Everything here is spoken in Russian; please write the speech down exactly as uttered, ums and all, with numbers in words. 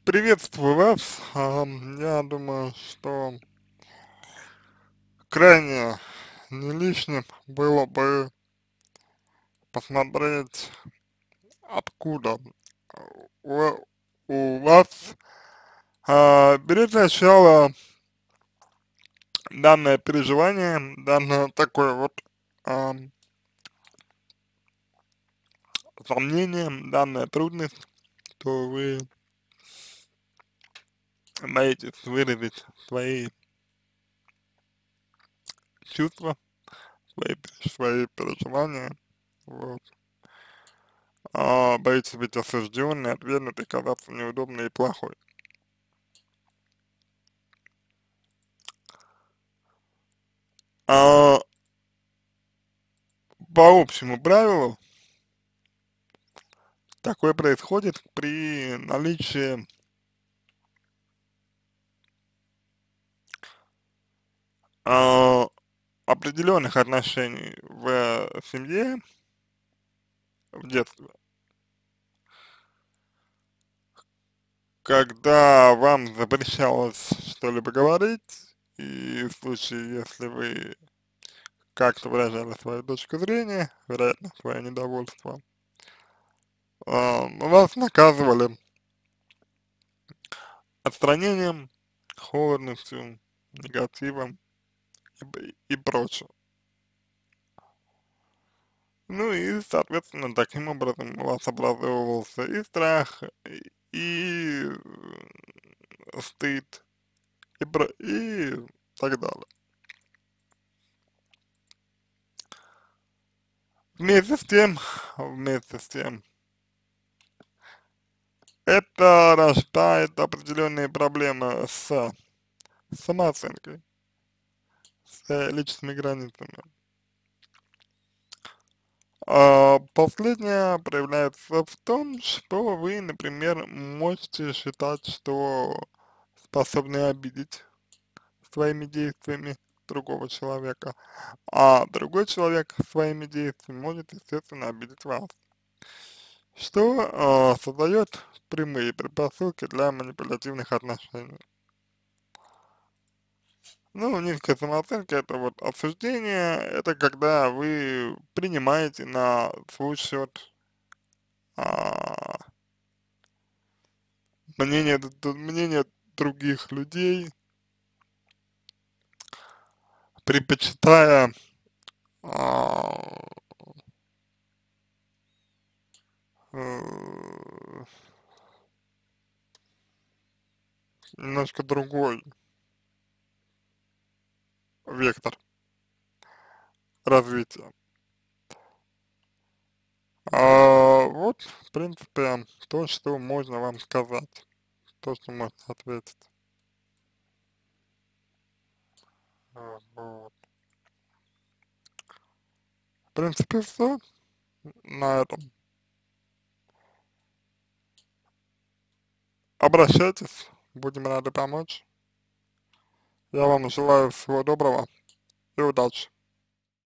Приветствую вас. Ам, Я думаю, что крайне не лишним было бы посмотреть, откуда у, у вас а, берет начало данное переживание, данное такое вот ам, сомнение, данная трудность, что вы боитесь выразить свои чувства, свои, свои переживания, вот. А, боитесь быть осужденной, отвергнутой, казаться неудобной и плохой. А, по общему правилу такое происходит при наличии а, определенных отношений в семье в детстве, когда вам запрещалось что-либо говорить, и в случае, если вы как-то выражали свою точку зрения, вероятно, свое недовольство, а, вас наказывали отстранением, холодностью, негативом и, б- и прочее. Ну и, соответственно, таким образом у вас образовывался и страх, и, и э, стыд, и, про- и так далее. Вместе с тем, вместе с тем, это рождает определенные проблемы с самооценкой, с э, личными границами. А последнее проявляется в том, что вы, например, можете считать, что способны обидеть своими действиями другого человека, а другой человек своими действиями может, естественно, обидеть вас, что э, создает прямые предпосылки для манипулятивных отношений. Ну, низкая самооценка — это вот осуждение, это когда вы принимаете на свой счет а, мнение, д- д- мнение других людей, предпочитая а, э, немножко другой вектор развития. А, вот, в принципе, то, что можно вам сказать, то, что можно ответить. А, вот. В принципе, все на этом. Обращайтесь, будем рады помочь. Я вам желаю всего доброго и удачи.